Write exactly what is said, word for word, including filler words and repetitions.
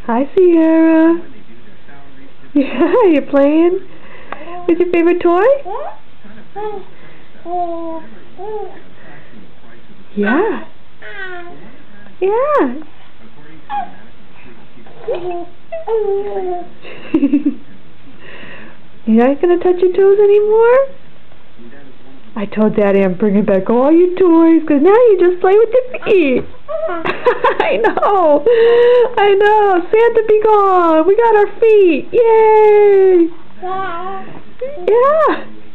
Hi, Sierra. Yeah, you playing with your favorite toy? Yeah. Yeah. You're not going to touch your toes anymore? I told Daddy I'm bringing back all your toys, because now you just play with your feet. I know. I know. Santa be gone. We got our feet. Yay. Yeah.